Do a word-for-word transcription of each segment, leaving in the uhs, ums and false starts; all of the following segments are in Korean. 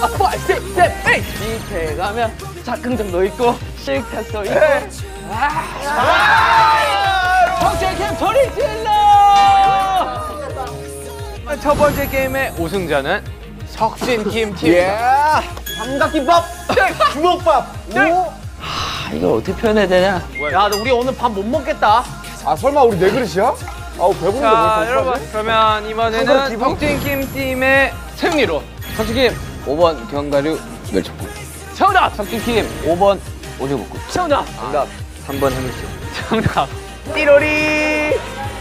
아, 파이브, 식스, 세븐, 에잇. 밑에 가면 작흥정도 있고 식탁도 있고. 성체 게임 소리 질러! 첫 번째 게임의 우승자는 석진킴 팀. 예. 삼각김밥. 주먹밥. 오. 아, 이걸 어떻게 표현해야 되냐? 야, 너 우리 오늘 밥 못 먹겠다. 아, 설마 우리 네 그릇이야? 아우, 배부른데 자, 뭘 여러분, 하지? 그러면 이번에는 석진킴 팀의 승리로 석진킴 오 번 견과류 멸치볶음. 정답! 석진킴 오 번 오징어볶음. 정답! 정답. 삼 번 해물찜. 정답! 띠로리.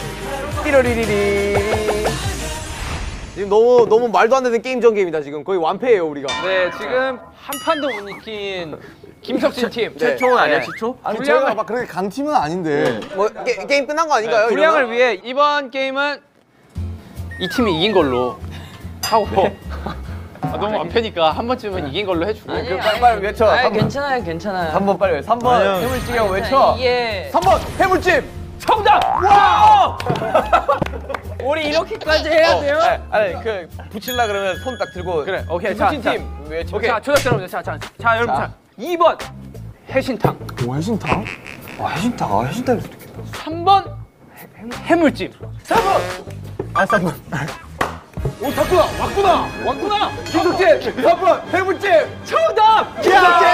띠로리리리. 지금 너무 너무 말도 안 되는 게임 전 게임이다. 지금 거의 완패예요 우리가. 네, 지금 한 판도 못 이긴 김석진 팀. 네. 최초는 아니야, 네. 최초? 아니 분량을- 저희가 막 그렇게 강팀은 아닌데. 뭐 게, 게임 끝난 거 아닌가요? 네, 분량을 이러면? 위해 이번 게임은 이 팀이 이긴 걸로 하고 아, 너무 완패니까 한 번쯤은 이긴 걸로 해주고. 그 빨리 빨리 외쳐. 아 삼 번. 괜찮아요, 괜찮아요. 삼 번 빨리. 삼 번 해물찜이라고 외쳐. 이게 삼 번 해물찜. 정답! 와! 우리 이렇게까지 해야 돼요? 네, 아니 그 붙일라 그러면 손 딱 들고. 그래, 오케이. 자, 김수진 자, 팀 외쳐. 오케이, 자, 조작 들어보세요. 자, 자, 자, 여러분, 자, 이 번 해신탕, 오 해신탕? 와 해신탕. 아 해신탕 좋겠다. 삼 번 해물찜, 사 번. 아 삼 번. 오, 왔구나, 왔구나, 왔구나. 김석진 삼 번 해물찜. 정답! 김석진.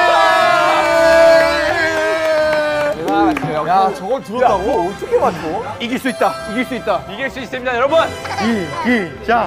야 저걸 들었다고? 어떻게 맞춰? 이길 수 있다, 이길 수 있다, 이길 수 있습니다, 여러분. 이기자.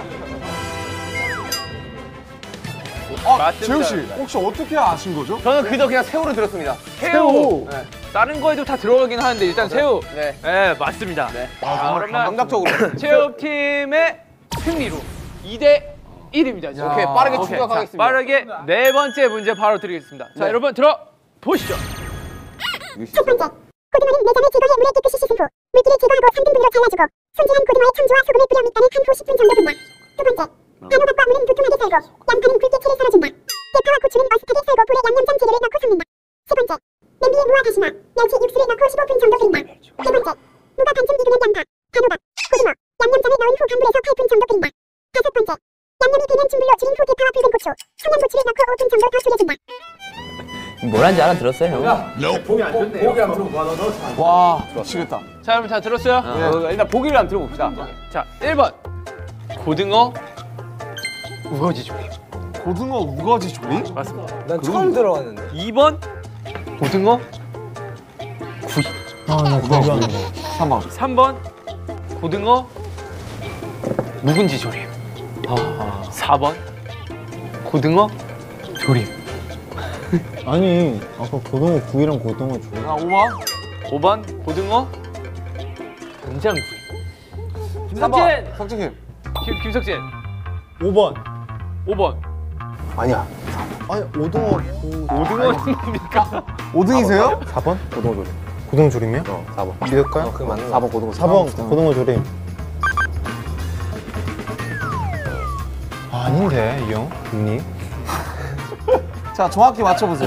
아, 맞습니다. 재우 씨, 혹시 어떻게 아신 거죠? 저는 그저 그냥 새우를 들었습니다. 새우. 네. 다른 거에도 다 들어가긴 하는데 일단 새우. 네. 네, 맞습니다. 네. 자, 그러면 감각적으로. 체육 팀의 승리로 이 대 일입니다. 지금. 오케이, 빠르게 오케이. 추격하겠습니다. 자, 빠르게 네 번째 문제 바로 드리겠습니다. 자, 네. 여러분 들어 보시죠. 첫 번째, 고등어는 내장을 제거해 물에 깨끗이 씻은 후 물기를 제거하고 삼 등분으로 잘라주고 손질한 고등어에 청주와 소금을 뿌려 밑간에 한 후 십 분 정도 둔다. 두 번째, 단호박과 무는 두툼하게 썰고 양파는 굵게 채를 썰어준다. 대파와 고추는 어슷하게 썰고 불에 양념장 재료를 넣고 섞는다. 세 번째, 냄비에 무와 다시마, 멸치 육수를 넣고 십오 분 정도 끓인다. 네 번째, 무가 반쯤 익으면 양파, 단호박, 고등어, 양념장을 넣은 후 강불에서 팔 분 정도 끓인다. 다섯 번째, 양념이 배면 진불로 줄인 후 대파와 붉은 고추, 청양고추를 넣고 오 분 정도 더 졸여준다. 뭘 한지 알아들었어요, 형? 와, 미치겠다. 자, 여러분 다 들었어요? 어, 일단 보기를 한번 들어봅시다. 자, 일 번 고등어 우거지 조림. 고등어 우거지 조림? 맞습니다. 난 처음 들어봤는데. 이 번 고등어 구이. 아나 고등어 삼 번. 삼 번 고등어 묵은지 조림. 사 번 고등어 조림. 아니 아까 고등어 구이랑 고등어 조림. 아 오 번. 오 번 고등어 된장구이. 삼 번. 석진님. 김, 김석진 오 번. 오 번. 아니야. 아니 오등어 구. 고등어는 뭡니까? 오 등이세요? 사 번? 고등어 조림. 고등어 조림이요? 어, 사 번. 믿을까요? 그 맞는 사 번 고등어. 사 번 고등어 조림. 아, 아닌데 이 형? 님? 자 정확히 맞춰보세요.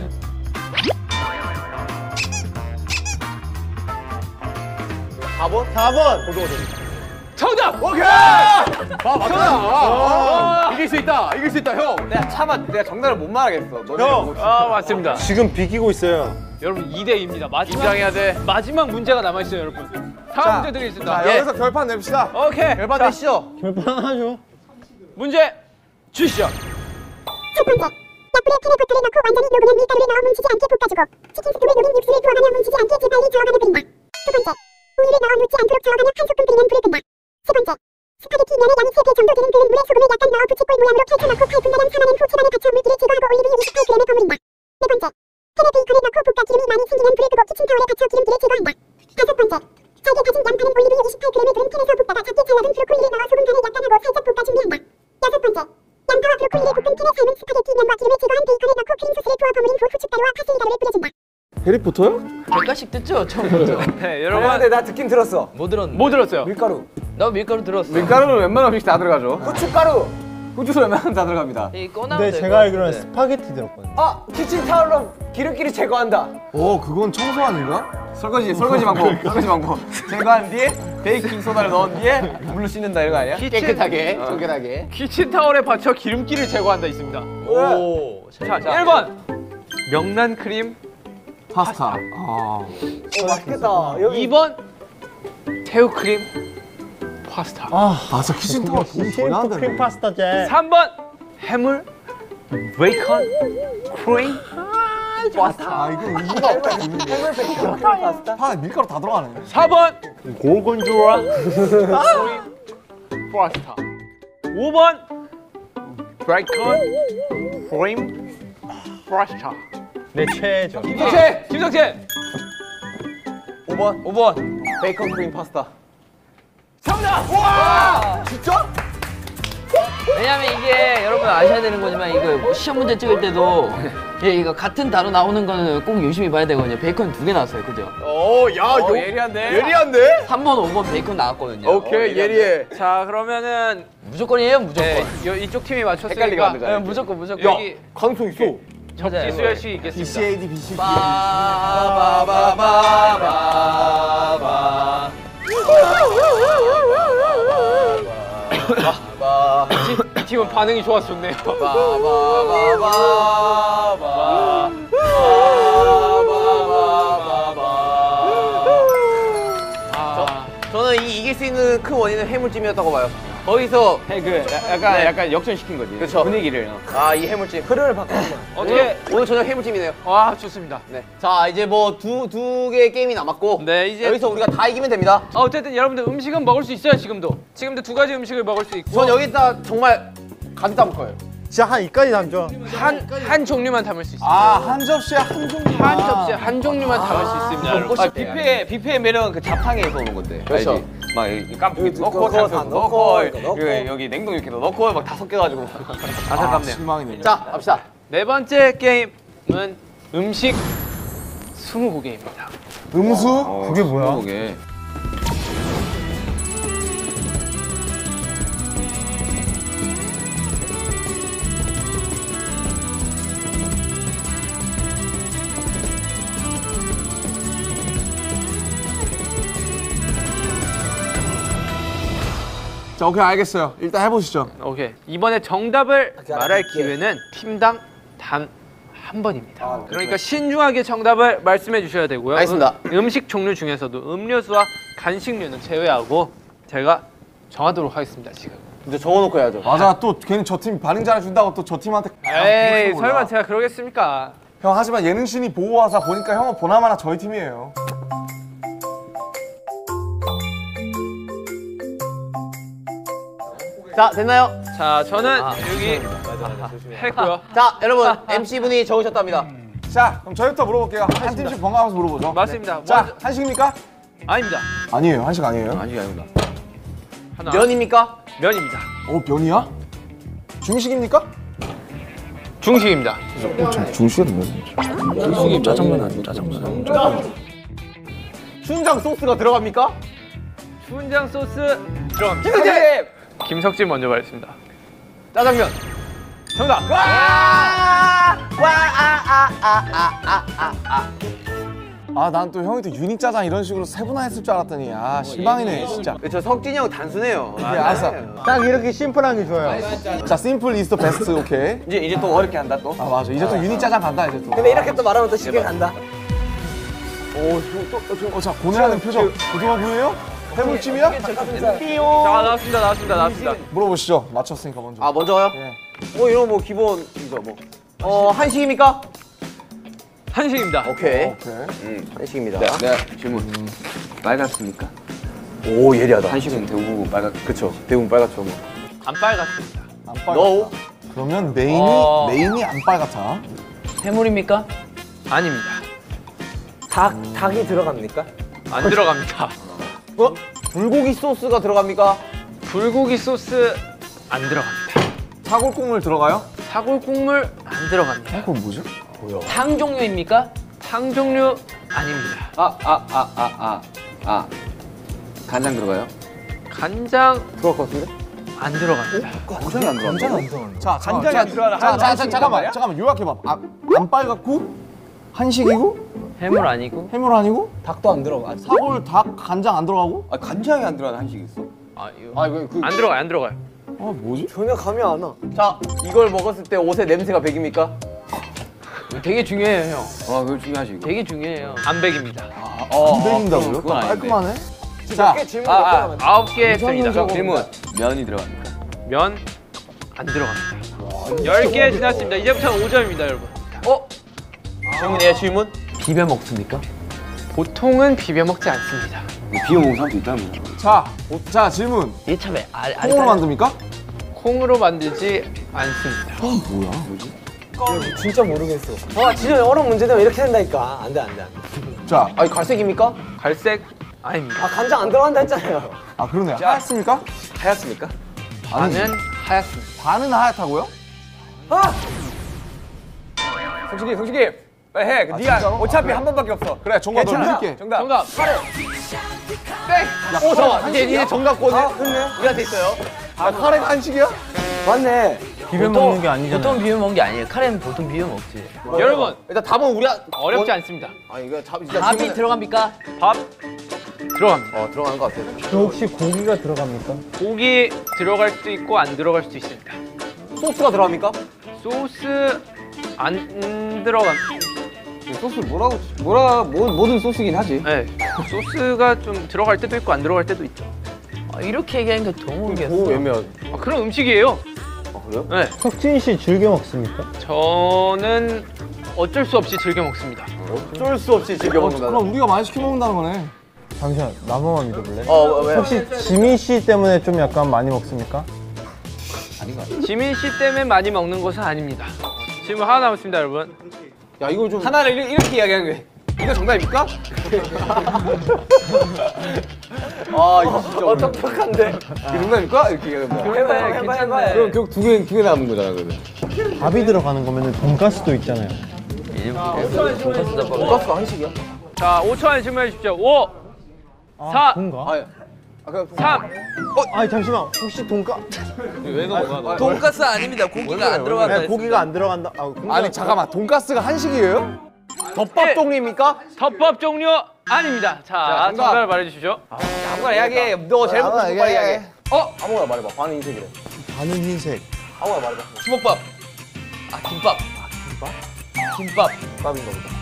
사 번? 사 번. 고등어 조림. 정답! 오케이. 아, 맞잖아. 아, 이길 수 있다. 이길 수 있다, 형. 내가 참아. 내가 정답을 못 말하겠어. 너네 형. 아, 맞습니다. 지금 비기고 있어요. 여러분 이 대 이입니다. 마지막 긴장해야 돼. 마지막 문제가 남아 있어요, 여러분. 다음 자, 문제 드리겠습니다. 자 예. 여기서 결판 냅시다. 오케이. 결반 자, 내시죠. 결판하죠. 문제 주시죠. 첫 번째, 약불에 페네버터를 넣고 완전히 녹으면 밀가루를 넣어 뭉치지 않게 볶아주고 치킨 스톡에 녹인 육수를 부어가며 뭉치지 않게 재빨리 저어가며 끓인다. 두 번째, 우유를 넣어 묻지 않도록 저어가며 한 소끔 끓이면 불에 끈다. 세 번째, 스파게티 면의 양이 세 배 정도 되는 끓는 물에 소금을 약간 넣어 부채꼴 모양으로 펼쳐놓고 팔 분 가량 삶아낸 후 집안에 받쳐 물기를 제거하고 올리브유 이십팔 그램을 버무린다. 네 번째, 팬에 베이컨을 넣고 볶아 기름이 많이 생기면 불에 끄고 키친타올에 받쳐 기름기를 제거한다. 다섯 번째, 잘게 다진 양파는 올리브유 이십팔 그램을 두른 팬에서 볶다가 작게 잘라둔 브로콜리를 넣어 소금 간을 약간하고 살짝 볶아 준비한다. 여섯 번째, 양파와 브로콜리를 볶은 팬에 삶은 스파게티 면과 기름을 제거한 베이컨을 넣고 크림 소스를 부어 버무린 후 후춧가루와 파슬리 가루를 뿌려준다. 해리포터요? 백가씩 듣죠, 처음부터. 네, 아, 여러분 근데 나 듣긴 들었어. 못 들었는데. 뭐 들었어요? 밀가루. 나 밀가루 들었어. 밀가루는 웬만한 음식 다 들어가죠. 후춧가루. 후추도 웬만하면 다 들어갑니다. 이 꺼나면 근데 될것 제가 알기로는 같은데. 스파게티 들었거든요. 아, 키친타올로 기름기를 제거한다. 오 그건 청소 아닌가? 설거지, 설거지 방법. 설거지 방법. 제거한 뒤에 베이킹 소다를 넣은 뒤에 물로 씻는다 이런 거 아니야? 키친- 깨끗하게, 어. 깨끗하게. 키친타올에 받쳐 기름기를 제거한다 있습니다. 오, 오. 자, 일 번 명란 크림 파스타. 아. 맛있겠다. 이 번 새우 크림 파스타 아, 맞아, 키친타워 전혀 안 크림 되네. 파스타제. 삼 번 해물 베이컨 크림 파스타 아, 이거 이유가 없다. 해물 파스타. 파 밀가루 다 들어가네. 사 번 골곤조라. 크림 파스타 오 번 베이컨 크림 파스타 내 최애죠. 김성재 김성재 오 번. 오 번 베이컨 크림 파스타. 정답 와! 진짜? 왜냐면 이게 여러분 아셔야 되는 거지만 이거 뭐 시험 문제 찍을 때도 예, 이거 같은 단어 나오는 거는 꼭 유심히 봐야 되거든요. 베이컨 두 개 나왔어요, 그죠? 오, 야, 어, 예리한데 예리한데? 삼 번, 오 번 베이컨 나왔거든요. 오케이, 예리해. 자 그러면 무조건이에요, 무조건. 네, 요, 이쪽 팀이 맞췄으니까 헷갈리게 만들자. 네, 무조건, 무조건. 여기 가능성 있어. 맞아요. 이수열 씨 있겠습니다. 비씨에이디, 비씨피. 바바바바바. 이 팀은 반응이 좋아서 좋네요. 아, 저는 이 이길 수 있는 큰 원인은 해물찜이었다고 봐요. 거기서 그 약간 약간 역전시킨 거지. 그쵸. 분위기를. 아, 이 해물찜. 흐름을 바꿔. 어떻게? 오늘 저녁 해물찜이네요. 와 좋습니다. 네. 자, 이제 뭐 두 두 개의 게임이 남았고 네 이제 여기서 우리가 다 이기면 됩니다. 아, 어쨌든 여러분들 음식은 먹을 수 있어요 지금도. 지금도 두 가지 음식을 먹을 수 있고. 전 여기다 정말 가득 담을 거예요. 진짜 한 이까지 담죠. 한, 한 종류만 담을 수 있습니다. 아, 한 접시에 한 종류. 한 접시에 한 종류만 담을 수 있습니다. 여러분. 아, 뷔페 뷔페의 매력은 그 자판기에서 오는 건데. 그렇죠. 알지? 막 이 깜빡이 여기 넣고 넣고, 다 장수 넣고, 넣고 이거 넣고. 여기, 여기 냉동 이렇게 넣고 막 다 섞여가지고 아, 안타깝네요. 실망이네. 자, 갑시다. 네 번째 게임은 음식 스무고개입니다. 음수? 그게 뭐야? 그게 자, 오케이, 알겠어요. 일단 해보시죠. 오케이. 이번에 정답을 말할 기회는 팀당 단 한 번입니다. 그러니까 신중하게 정답을 말씀해 주셔야 되고요. 알겠습니다. 음, 음식 종류 중에서도 음료수와 간식류는 제외하고 제가 정하도록 하겠습니다. 지금. 이제 적어놓고 해야죠. 맞아, 또 괜히 저 팀 반응 잘해준다고 또 저 팀한테. 에이 설마 제가 그러겠습니까? 형, 하지만 예능신이 보호하사 보니까 형은 보나마나 저희 팀이에요. 자, 됐나요? 자 저는 여기 했고요. 자, 여러분, 엠씨분이 적으셨답니다. 자, 그럼 저희부터 물어볼게요. 한 팀씩 번갈아가면서 물어보죠. 맞습니다. 자, 먼저- 한식입니까? 아닙니다. 아니에요, 한식 아니에요. 아니야 아니다. 하나. 면입니까? 면입니다. 어, 면이야? 중식입니까? 중식입니다. 중식이 면. 중식이 짜장면 아니에요, 짜장면. 춘장 소스가 들어갑니까? 춘장 소스 들어갑니다. 김석진! 김석진 먼저 말했습니다. 짜장면. 정답. 와! 와! 아, 아, 아, 아, 아, 아, 아. 아, 난 또 형이 또 유닛 짜장 이런 식으로 세분화했을 줄 알았더니 아, 실망이네, 진짜. 저 석진이 형 단순해요. 그래, 알았어. 딱 이렇게 심플한 게 좋아요. 자, 심플 이즈 더 베스트, 오케이. 이제 이제 또 어렵게 한다 또. 아, 맞아. 이제 또 유닛 짜장 간다, 이제 또. 근데 이렇게 또 말하면 또 쉽게 간다. 오, 또, 또, 또, 어, 자, 고뇌하는 표정. 고등어 구이요? 해물찜이야? 자 나왔습니다. 나왔습니다. 나왔습니다. 물어보시죠. 맞췄으니까 먼저. 아 먼저요? 예. 뭐 이런 뭐 기본이죠 뭐. 어 한식입니까? 한식입니다. 오케이. 오케이. 음 한식입니다. 네. 내가 질문. 빨갛습니까? 오, 예리하다. 한식은 대부분 빨갛. 그쵸. 대부분 빨갛죠 뭐. 안 빨갛습니다. 안 빨갛다. No. 그러면 메인이, 어. 메인이 안 빨갛다. 해물입니까? 아닙니다. 닭 닭이 들어갑니까? 안 들어갑니다. 어? 불고기 소스가 들어갑니까? 불고기 소스 안 들어갑니다. 사골국물 들어가요? 사골 국물 안 들어갑니다. 그건 뭐지? 탕 종류입니까? 탕 종류 아닙니다. 아 아 아 아 아 아. 간장 들어가요? 간장 들어갈 것 같은데? 안 들어갑니다. 간장이 안 들어간다. 자, 간장이 안 들어가는 자, 한- 자, 자, 한식이란 잠깐만, 말이야? 잠깐만, 요약해봐. 아, 안 빨갛고, 한식이고, 해물 아니고? 해물 아니고, 닭도 안 들어가. 사골, 닭, 간장 안 들어가고? 아 간장이 안 들어가는 한식 있어? 아 이거 아, 이거 그 안 들어가요. 안 들어가요. 아 뭐지? 전혀 감이 안 와. 자, 이걸 먹었을 때 옷의 냄새가 백입니까? 되게 중요해요, 형. 아, 그거 중요하지, 이거. 되게 중요해요. 안 백입니다. 어, 안 베긴다고요? 그건 아닌데. 깔끔하네. 자, 질문 아, 몇 아, 개만. 아홉 개 했습니다. 질문. 면이 들어갑니까? 면 안 들어갑니다. 열 개 지났습니다. 이제부터 오 점입니다, 여러분. 어? 질문이에요, 질문? 비벼 먹습니까? 보통은 비벼 먹지 않습니다. 비벼 먹는 사람도 있답니다. 자, 오, 자 질문. 이게 참 아, 아, 콩으로 만듭니까? 콩으로 만들지 않습니다. 진짜 모르겠어. 아, 진짜 어려운 문제 되면 이렇게 된다니까. 안 돼, 안 돼, 안 돼. 자, 아니, 갈색입니까? 갈색 아닙니다. 아, 간장 안 들어간다 했잖아요. 아 그러네. 하얗습니까? 하얗습니까? 반은 하얗습니다. 반은 하얗다고요? 아! 솔직히, 솔직히. 빨리 해. 그 네가 진짜로? 어차피 아, 그래. 한 번밖에 없어. 그래, 정답 너 괜찮아. 믿을게. 정답. 정답. 땡! 오, 잠깐만. 이제, 이제 정답권은 아, 그렇네. 우리한테 있어요. 아, 카레가 한식이야? 맞네. 비벼 먹는 게 아니잖아요. 보통 비벼 먹는 게 아니에요. 카레는 보통 비벼 먹지. 여러분, 일단 답은 우리 어렵지 않습니다. 아, 이거 답 진짜 밥이 질문은- 들어갑니까? 밥 들어갑니다. 어, 들어가는 것 같아. 저 혹시 고기가 들어갑니까? 고기 들어갈 수도 있고 안 들어갈 수도 있습니다. 소스가 들어갑니까? 소스 안 들어갑니다. 소스 뭐라고 뭐라 뭐, 모든 소스긴 하지. 네. 소스가 좀 들어갈 때도 있고 안 들어갈 때도 있죠. 아, 이렇게 얘기하니까 더 모르겠어. 오, 몇몇. 아, 그런 음식이에요. 아, 그래요? 네. 석진 씨 즐겨 먹습니까? 저는 어쩔 수 없이 즐겨 먹습니다. 어쩔 수 없이 즐겨 어, 먹는다. 그럼 우리가 많이 시켜 먹는다는 거네. 잠시만, 나만 믿어볼래? 어, 왜? 혹시 지민 씨 때문에 좀 약간 많이 먹습니까? 지민 씨 때문에 많이 먹는 것은 아닙니다. 질문 하나 남았습니다, 여러분. 야, 이거 좀 하나를 이렇게, 이렇게 이야기하는 게 이거 정답입니까? 아, 이거 진짜 어, 똑똑한데. 이게 정답입니까? 이렇게 얘기하는 거야. 해봐, 해봐, 해봐, 해봐. 그럼 결국 두 개, 두 개 남은 거잖아, 그러면. 밥이 들어가는 거면은 돈가스도 있잖아요. 돈가스 잡아. 돈가스가 한식이야? 자, 오 초 안에 질문해 주십시오. 오, 사, 뭔가? 아, 아, 그럼 삼. 아니 잠시만, 혹시 돈가? 왜 넘어가? 돈가스 아닙니다. 고기가 안 들어간다. 네, 고기가 안 들어간다. 아, 고기가 아니 잠깐만, 돈가스가 한식이에요? 덮밥 종류입니까? 덮밥 종류 아닙니다. 자, 정답. 정답을 말해 주시죠. 아무거나 이야기해. 너 제일 먹고 싶은 거 빨리 이야기해. 어? 아무거나 말해봐. 반은 인색이래. 반은 흰색. 아무거나 말해봐. 주먹밥. 아, 김밥. 김밥. 밥인가 보다.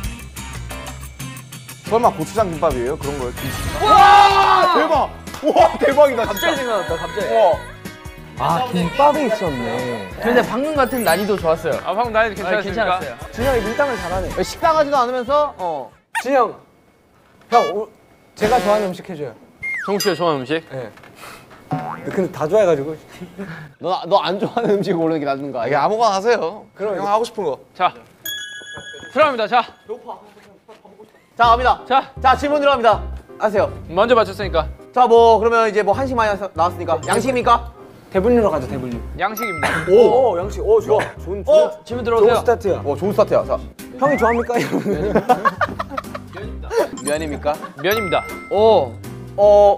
설마 고추장 김밥이에요? 그런 거예요? 김치. 와! 대박! 와 대박이다 갑자기 진짜. 생각났다, 갑자기. 아, 김밥이 있었네. 근데 방금 같은 난이도 좋았어요. 아, 방금 나이 아, 괜찮았습니까? 괜찮았어요. 진영이 밀당을 잘하네. 식당 하지도 않으면서, 어. 진영, 형, 오, 제가 좋아하는 음식 해줘요. 정우 씨가 좋아하는 음식? 근데 다 좋아해가지고. 너, 너 안 좋아하는 음식 고르는 게 낫는 거 아, 이게 아니야? 아무거나 하세요. 그럼 형 하고 싶은 거. 자, 들어갑니다. 자, 자, 갑니다. 자, 자, 질문 들어갑니다. 하세요. 먼저 맞췄으니까 자, 뭐, 그러면 이제 뭐 한식 많이 나왔- 나왔으니까. 양식입니까? 대분류로 가자, 대분류. 양식입니다. 오, 오 양식. 오, 좋아. 좋은, 좋은, 어? 질문 좋은 들어오세요. 스타트야. 어, 좋은 스타트야. 자, 형이 좋아합니까? 이러면. 면입니까? 면입니다. 오. 어,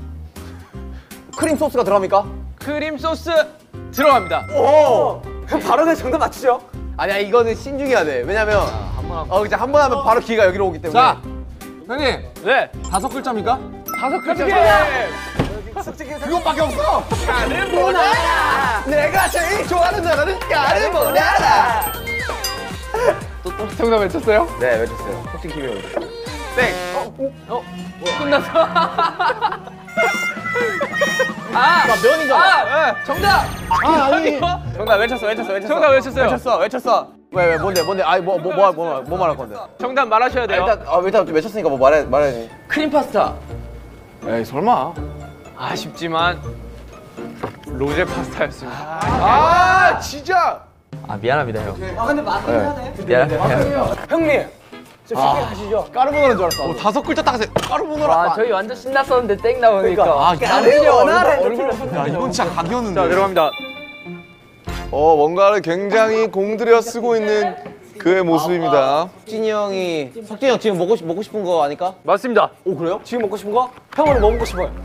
크림 소스가 들어갑니까? 크림 소스 들어갑니다. 오! 형 바로 그냥 정답 맞추죠? 아니야, 이거는 신중해야 돼. 왜냐면, 어, 이제 한 번 하면 바로 기회가 여기로 오기 때문에. 자, 형님 네, 다섯 글자입니까? 다섯 글자. 그것밖에 없어. 내가 제일 좋아하는 나라는 까르보나라. 정답 외쳤어요? 네, 외쳤어요. 혹시 기회가 오죠? 땡. 어, 어, 끝났어. 아, 면이잖아. 아, 정답. 아 아니. 정답 외쳤어, 외쳤어, 외쳤어. 정답 외쳤어요. 외쳤어, 외쳤어. 왜, 왜, 뭔데, 뭔데? 아이, 뭐, 뭐, 뭐, 뭐, 뭐 말할 건데? 정답 말하셔야 아, 돼요. 일단, 아, 일단 외쳤으니까 뭐 말해, 말해. 크림 파스타. 에이 설마. 아쉽지만 로제 파스타였습니다. 아 진짜. 아, 미안합니다, 형. 아, 근데 맞긴 하네. 미안해요. 형님, 좀 쉽게 가시죠. 까르보나라인 줄 알았어. 어, 다섯 글자 딱 하세요. 까르보나라. 아, 저희 완전 신났었는데 땡 나오니까. 아, 까르보나라 얼굴, 야 이건 진짜 각이었는데. 자, 들어갑니다. 어 뭔가를 굉장히 공들여 쓰고 있는 그의 모습입니다. 석진이 형이, 석진이 형 지금 먹고, 싶, 먹고 싶은 거 아니까? 맞습니다. 오, 그래요? 지금 먹고 싶은 거? 형은 뭐 먹고 싶어요?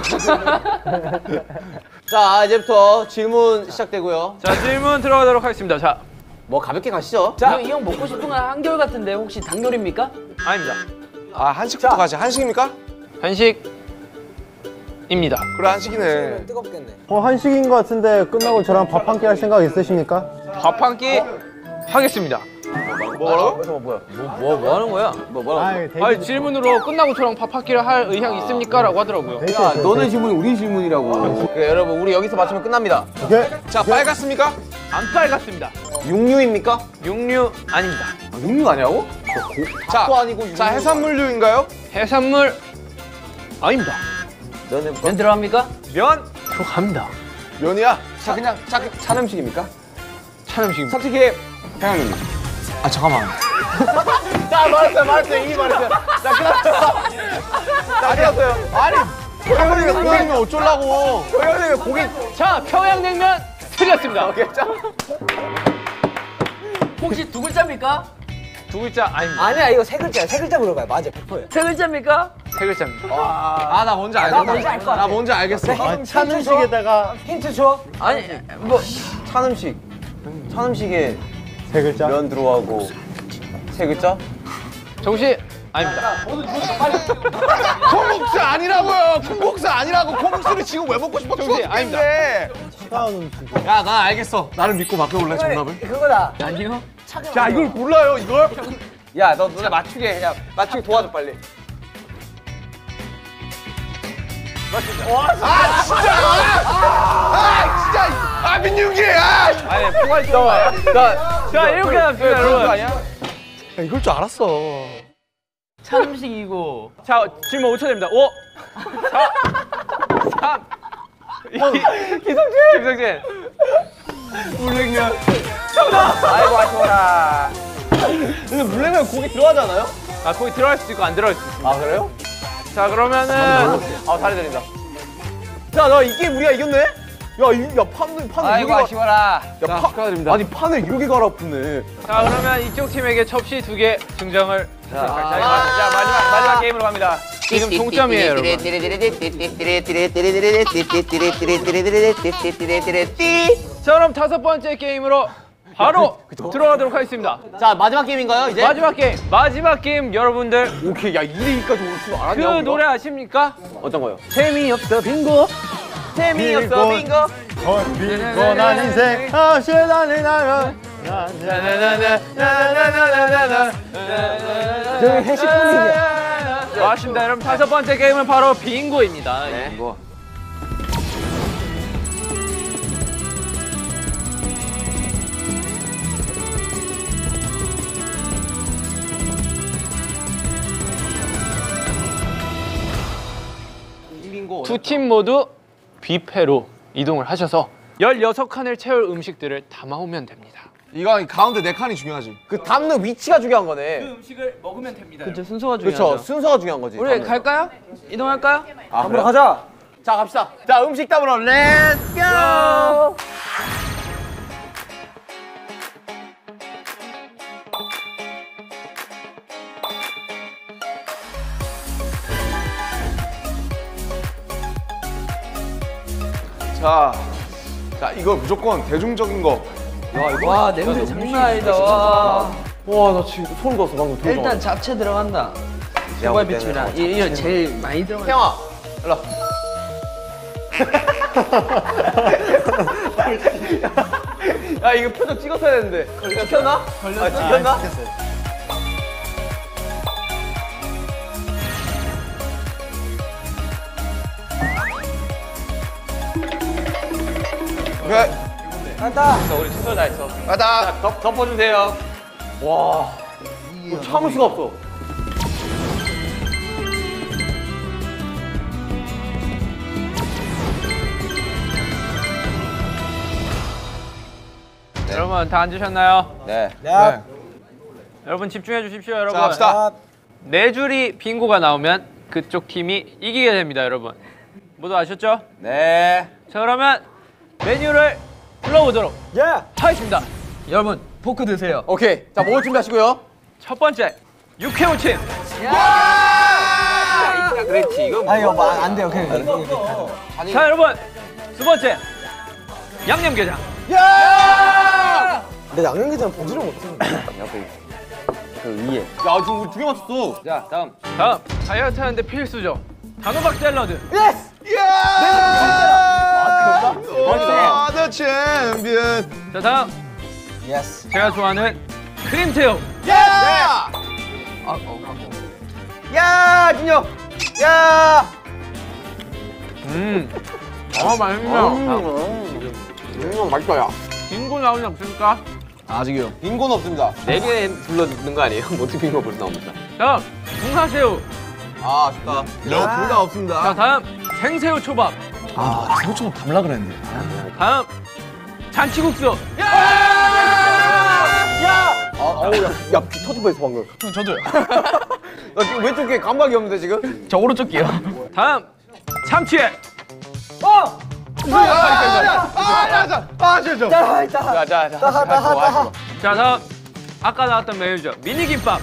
자, 이제부터 질문 시작되고요. 자, 질문 들어가도록 하겠습니다. 자, 뭐 가볍게 가시죠. 자, 이 형 먹고 싶은 건 한결 같은데 혹시 닭요리입니까? 아닙니다. 아 한식부터 가시. 한식입니까? 한식 한식입니다. 그래 한식이네. 뜨겁겠네. 어, 한식인 것 같은데 끝나고 저랑 밥 한 끼 할 생각 있으십니까? 밥 한 끼 하겠습니다. 뭐라고? 뭐야? 뭐, 뭐 하는 거야? 뭐 뭐라고? 아이, 데이트 아니 질문으로 끝나고 저랑 밥 한 끼를 할 의향 있습니까? 라고 하더라고요. 데이트 야, 했어요, 너네 데이트. 질문이 우리 질문이라고. 그래, 여러분 우리 여기서 맞추면 끝납니다. 오케이. 자 빨갛습니까? 안 빨갛습니다. 육류입니까? 육류 아닙니다. 아, 육류 아니라고? 자, 또 아니고 육류. 자 해산물류인가요? 해산물 아닙니다. 너네 면 들어갑니까? 면 들어갑니다. 면이야? 자 그냥 자 찬 음식입니까? 찬 음식입니다. 솔직히 태양님. 아 잠깐만. 자 말했어요 말했어요 이미 말했어요. 자 끝났어요. 자 끝났어요. 아니 형님이 고기면 어쩌려고? 형님이 고기. 자 평양냉면 틀렸습니다. 오케이 자. 혹시 두 글자입니까? 두 글자 아닙니다. 아니야 이거 세 글자야. 세 글자 물어봐요. 맞아 백 퍼센트야. 세 글자입니까? 세 글자입니다. 아 나 뭔지 알겠어. 나 뭔지 알 것 같아. 나 뭔지 알겠어. 아, 찬 음식에다가 힌트 줘. 아니 뭐 찬 음식. 찬 음식에 세 글자. 면 들어가고 세 글자? 정시 아닙니다. 콩국수 아니라고요. 콩국수 아니라고. 콩국수를 지금 왜 먹고 싶어? 정신 아닙니다. 차가운 음식. 야, 나 알겠어. 나를 믿고 맡겨볼래 정답을? 그거다. 아니요. 야, 이걸 몰라요, 이걸? 야 너 누나 맞추게 해. 야 맞추게 도와줘 빨리. 아, 진짜! 아, 진짜! 아, 민윤기야! 아니 포괄 있어. 자, 자 이렇게 합시다 여러분. 아니야? 야, 이걸 줄 알았어. 찬 음식이고. 자 질문 오 초 됩니다. 오, 사, 삼, 이. 김성진. 김성진. 물냉면. 정답. 아이고 아쉬워라. 근데 물냉면 고기 들어가잖아요? 아 거기 들어갈 수도 있고 안 들어갈 수도 있습니다. 아 그래요? 자 그러면은 아 다리 들린다. 자 너 이 게임 우리가 이겼네? 야, 이, 야 판을 판을 아이고 이렇게 아쉬워라. 야, 파, 축하드립니다. 아니 판을 이렇게 갈아엎네. 자 그러면 이쪽 팀에게 접시 두 개 증정을. 자, 자, 자 마지막 마지막 게임으로 갑니다. 지금 동점이에요 여러분. 자 그럼 다섯 번째 게임으로 바로 들어가도록 하겠습니다. 자 마지막 게임인가요 이제? 마지막 게임 마지막 게임 여러분들 오케이 야 일 위까지 올 줄 그 알았냐? 우리가? 노래 아십니까? 어떤 거요? 재미없어 빙고. 재미없어 빙고. 어, 빈곤한 인생. 아, 시간이 나면. 저기 회식 분위기야. 맞습니다. 여러분 다섯 번째 게임은 바로 빙고입니다. 네. 빙고. 빙고. 두 팀 모두 뷔페로 이동을 하셔서 열여섯 칸을 채울 음식들을 담아오면 됩니다. 이거 가운데 네 칸이 중요하지. 그 담는 위치가 중요한 거네. 음식을 먹으면 됩니다. 그렇죠. 순서가 중요하죠. 그렇죠. 순서가 중요한 거지. 우리 담는. 갈까요? 이동할까요? 아, 한번 그래요? 가자. 자 갑시다. 자 음식 담으러 렛츠 고. 자, 자 이거 무조건 대중적인 거. 와 냄새 장난 아니다. 와. 와 나 지금 소름 돋았어 방금. 일단 잡채 들어간다. 소갈비추랑 이거 제일 많이 들어간. 태영아 일로. 야 이거 표정 찍었어야 되는데. 찍혔나? 걸렸어? 아, 찍혔나? 그래, 갔다. 자, 우리 최선을 다했어. 가자. 자, 덮, 덮어주세요. 와, 이거 참을 수가 없어. 여러분 다 앉으셨나요? 네. 야. 여러분 집중해 주십시오 여러분. 자, 갑시다. 네 줄이 빙고가 나오면 그쪽 팀이 이기게 됩니다 여러분. 모두 아셨죠? 네. 자 그러면 메뉴를 불러보도록 야. 하겠습니다. 여러분 포크 드세요. 오케이. 자, 먹을 준비하시고요. 첫 번째 육회무침. 그렇지. 이거 아 이거 뭐안 돼요. 그냥 이거. 자 여러분 두 번째 양념게장. 근데 양념게장 보지를 못해. 그 위에. 야, 지금 우리 두 개 맞췄어. 자, 다음. 다음 다이어트 하는데 필수죠. 단호박 샐러드. 예스. 야! 아, 더 챔피언. 자 다음 예스. 제가 좋아하는 크림새우. 야! 야, 진혁. 야. 음. 아 맛있네요. 음, 맛있어요. 빙고 나오지 않습니까? 아직이요. 빈곤 없습니다. 네 개 불러듣는 거 아니에요? 어떻게 빙고 벌써 나옵니까? 다음 붕사새우. 아, 아쉽다. 둘다 없습니다. 자 다음 생새우 초밥. 아, 새우처럼 담라 그랬네. 다음 잔치국수. 아, 어우, 야, 야, 비 터질 뻔했어 방금. 형, 저도요. 나 지금 왼쪽 귀에 감각이 없는데 지금? 저 오른쪽 귀요. 다음 참치회. 어! 아, 아, 아, 아, 아, 저, 저. 자, 있다. 자, 자, 자. 따하, 따하, 따하. 자 다음 아까 나왔던 메뉴죠. 미니김밥.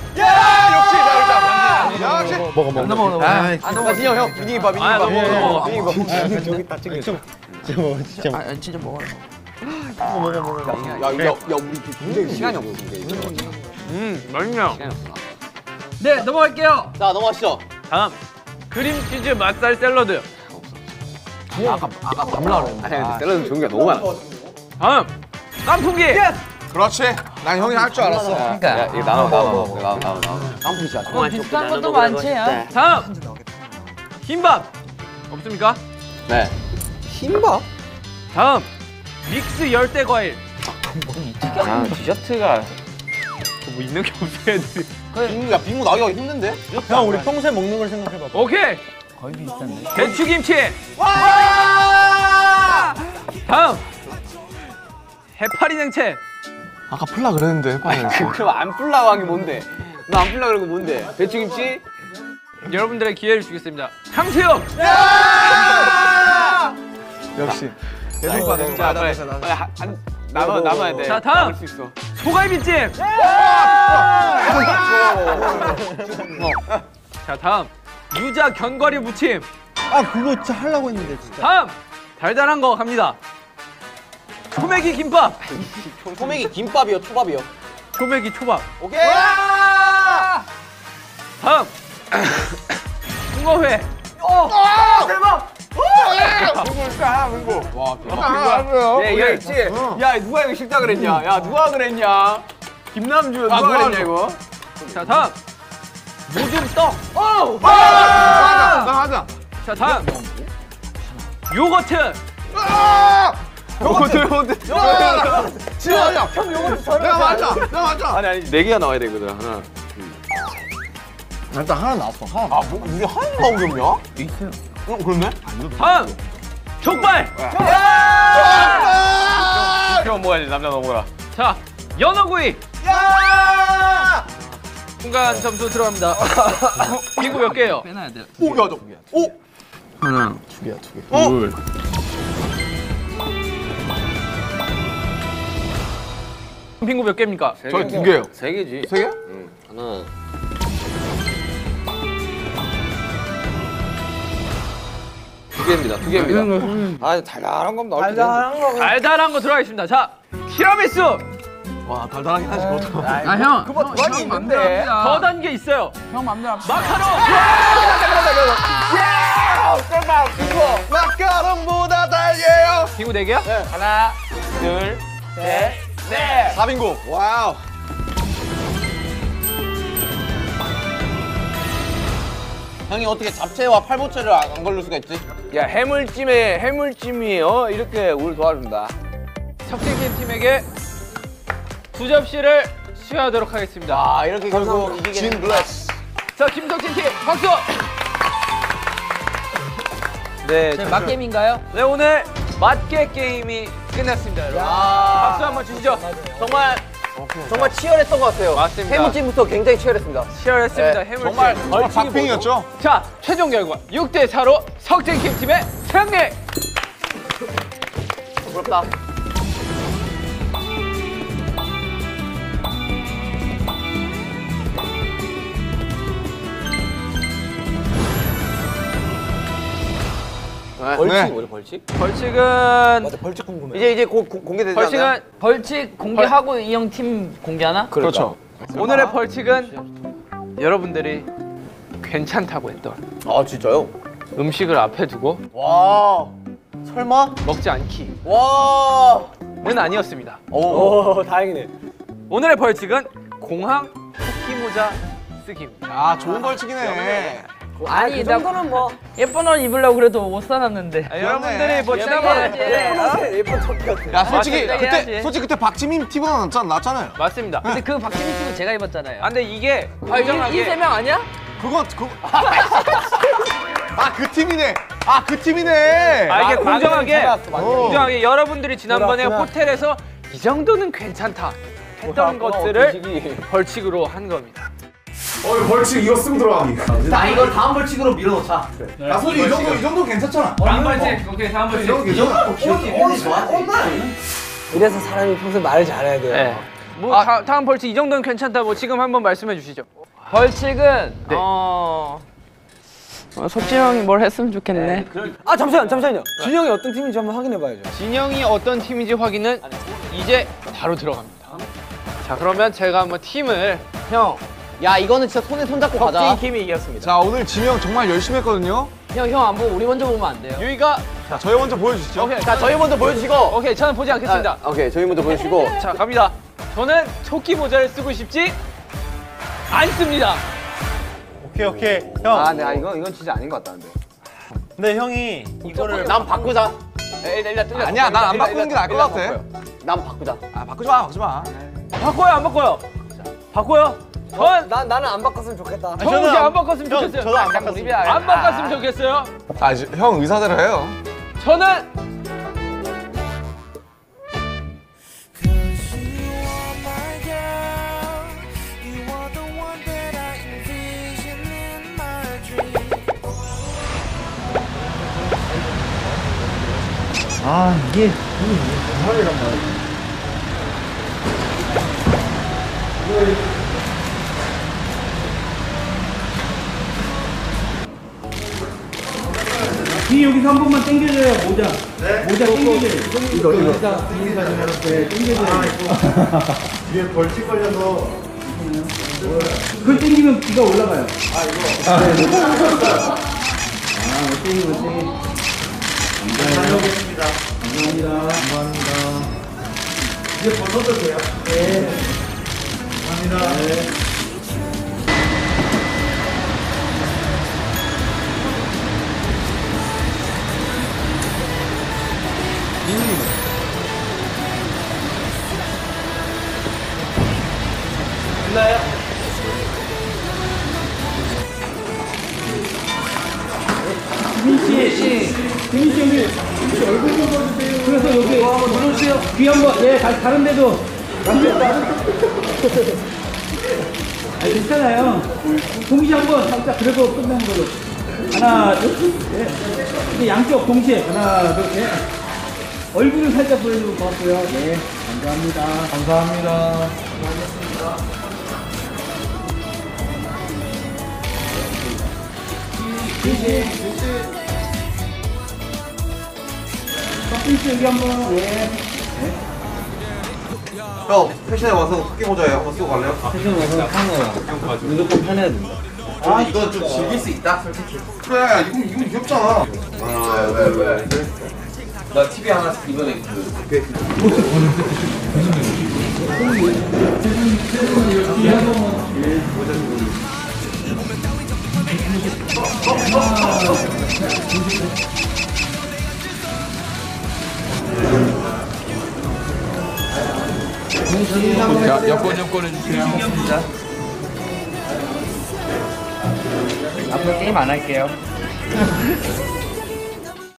역시. 먹어 먹어. 나 먹어. 아, 나 진혁 형, 미니김밥, 아, 너 미니김밥. 먹어, 먹어. 미니김밥. 저기 있다, 찍어. 진짜 먹어 진짜 먹어. 아 진짜 먹어. 야, 야, 야, 우리 굉장히 시간이 없는데. 음 맛있네요. 네 넘어갈게요. 자, 넘어가시죠. 다음 크림치즈 맛살 샐러드. 아까 아까 밤라 그랬는데. 아니, 근데 샐러드 종류가 너무 많아. 다음 깐풍기. 그렇지. 난 형이 할 줄 알았어. 그러니까 야, 이거 나눠, 나눠, 나눠, 나눠, 나눠. 깜풍 씨야. 뭐 비슷한 것도 많지. 야. 다음 흰밥. 없습니까? 네. 흰밥? 다음 믹스 열대 과일. 아, 디저트가. 뭐 있는 게 없어 애들이. 빙고, 야, 빙고 나기가 힘든데? 형 우리 평소에 먹는 걸 생각해봐. 오케이. 거의 비슷한데. 배추김치. 다음 해파리 냉채. 아까 풀라 그랬는데, 해봐요. 그럼 안 풀라고 한 게 뭔데? 너 안 풀라 그런 거 뭔데? 배추김치? 여러분들의 기회를 주겠습니다. 탕수육. 역시. 자, 빨리, 빨리 한, 한, 나눠, 나눠야 돼. 자, 다음. 나눌 수 있어. 소갈비찜. 자 다음 유자 견과류 무침. 아 그거 진짜 하려고 했는데 진짜. 다음 달달한 거 갑니다. 초메기 김밥. 소맥이 김밥이요, 초밥이요? 초메기 초밥. 오케이. 다음 홍어회. 야, 이거 있지? 야, 누가 이거 싫다 그랬냐? 야, 누가 그랬냐? 김남주, 누가 그랬냐, 이거? 자 다음 모둠 떡. 나 하자. 자 다음 요거트. 요거트, 요거트. 지원이 형. 형 요거트 저를. 내가 맞아. 내가 맞아. 아니, 아니, 네 개가 나와야 되거든, 하나. 일단 하나 나왔어. 하나. 아, 뭐, 우리 하나 나오게 없냐? 있어요. 어, 그렇네? 다음 족발. 그럼 먹어야지, 남자 넘어가라. 자 연어구이. 야! 순간 점수 들어갑니다. 빙고 몇 개예요? 빼놔야 돼. 오, 야, 저. 오! 하나. 두 개야 두 개. 어? 둘. 빙고 몇 개입니까? 저희 두 개요. 세 개지. 세 개? 응. 하나. 두 개입니다, 두 개입니다. 아, 달달한 건 나올 텐데. 달달한 거. 달달한 거 들어가겠습니다. 자 티라미수. 와, 달달하긴 하지, 그것도. 아 형. 그거 많이 있는데. 더 단계 있어요. 형 맘대로. 마카롱. 마카롱보다 달려요. 빙고 네 개야? 하나, 둘, 셋, 넷. 사빙고. 와우. 형이 어떻게 잡채와 팔보채를 안, 안 걸릴 수가 있지? 야, 해물찜에, 해물찜이, 어, 이렇게 우리 도와준다. 석진팀 팀에게 두 접시를 수여하도록 하겠습니다. 아, 이렇게 결국 이기게 진 블레스. 자 김석진 팀 박수. 네, 제 맛게임인가요? 네 오늘 맛게 게임이 끝났습니다. 여러분. 박수 한번 주시죠. 정말 정말 치열했던 것 같아요. 맞습니다. 해무찜부터 굉장히 치열했습니다. 치열했습니다. 네, 해물찜. 정말 정말 박빙이었죠? 자 최종 결과 육 대 사로 석진팀 팀의 승리. 부럽다. 벌칙이 뭐죠, 벌칙? 벌칙은 맞아, 벌칙 궁금해. 이제 이제 곧 공- 공개되지 않나요? 벌칙은 벌칙 공개하고 이 형 팀 공개하나? 그렇죠. 오늘의 벌칙은 여러분들이 괜찮다고 했던 아, 진짜요? 음식을 앞에 두고 와. 설마? 먹지 않기. 와. 는 아니었습니다. 오, 다행이네. 오늘의 벌칙은 공항 토끼 모자 쓰기입니다. 아, 좋은 벌칙이네. 아니 그 나 정도는 뭐. 예쁜 옷 입으려고 그래도 못 사놨는데. 아, 여러분들이 뭐 예쁘게 지난번에 해야지. 예쁜 토끼 같아. 야, 솔직히 맞아, 그때 해야지. 솔직히 그때 박지민 티보다 낫잖아. 낫잖아요. 맞습니다. 근데 그 박진희 씨도 제가 입었잖아요. 아 근데 이게 아, 이, 이 공정하게 세 명 아니야? 그건 그 아, 그 팀이네. 아, 그 팀이네. 아 이게 아, 공정하게 맞네, 맞네. 공정하게 여러분들이 지난번에 그렇구나. 호텔에서 이 정도는 괜찮다 했던 것들을 벌칙으로 한 겁니다. 어, 벌칙 이거 쓰고 들어가기. 나 이거 다음 벌칙으로 밀어놓자. 야, 솔직히 이 정도 이 정도 괜찮잖아. 다음 벌칙 오케이 다음 벌칙. 이래서 사람이 평소에 말을 잘해야 돼요. 네. 뭐 다, 다음 벌칙 이 정도는 괜찮다고 지금 한번 말씀해 주시죠. 벌칙은 네. 어... 어 석진 형이 뭘 했으면 좋겠네. 아, 잠시만, 잠시만요. 준영이 어떤 팀인지 한번 확인해봐야죠. 진영이 어떤 팀인지 확인은 이제 바로 들어갑니다. 자 그러면 제가 한번 팀을 형, 야 이거는 진짜 손에 손 잡고 가자. 덕진 팀이 이겼습니다. 자, 오늘 지명 정말 열심히 했거든요. 형, 형 안 보고 우리 먼저 보면 안 돼요. 유이가 자, 저희 먼저 보여주시죠. 오케이 자 저희 먼저 보여주시고. 오케이 저는 보지 않겠습니다. 오케이 저희 먼저 보여주시고. 자 갑니다. 저는 토끼 모자를 쓰고 싶지 않습니다. 오케이 오케이 형. 아, 네, 아, 이건 이건 진짜 아닌 것 같다. 근데. 근데 형이 이거를 난 바꾸자. 일단 일단 뚫려. 아니야, 난 안 바꾸는 게 나을 것 같아. 난 바꾸자. 아, 바꾸지 마, 바꾸지 마. 바꿔요 안 바꿔요? 바꿔요? 어, 전 나, 나는 안 바꿨으면 좋겠다. 정우 씨안 바꿨으면 형, 좋겠어요. 저도 안 바꿨습니다. 안 바꿨으면 좋겠어요. 자, 이제 형 의사대로 해요. 저는 아 이게 뒤 여기서 한 번만 당겨줘요 모자. 모자 당겨줘요. 이거 이거. 네, 당겨줘요. 뒤에 벌칙 걸려서. 그걸 당기면 귀가 올라가요. 아 이거. 아 네. 아 어때요 어때요. 감사합니다. 감사합니다. 감사합니다. 이제 벗어도 돼요. 네. 감사합니다. 네. 김민 씨, 김민 씨 여기 혹시 얼굴 좀 봐주세요. 그래서 여기 한번 눌러주세요. 귀 한번, 네, 다, 다른 데도. 아, 괜찮아요. 동시 한번 살짝 그리고 끝나는 걸로. 하나, 둘, 셋. 이제 양쪽 동시에 하나, 둘, 셋. 얼굴을 살짝 보여주고 고맙고요. 네, 감사합니다. 감사합니다. 덕분씨 여기 한번. 네. 형, 패션에 와서 토끼 모자에 한번 쓰고 갈래요? 패션 와서 편해요. 무조건 편해야 된다. 아, 이거 좀 즐길 수 있다, 솔직히. 그래, 이거, 이거 귀엽잖아. 아, 왜, 왜. 나 티비 하나 이번에 그. 자, 여권 여권 해주세요. 앞으로 게임 안 할게요.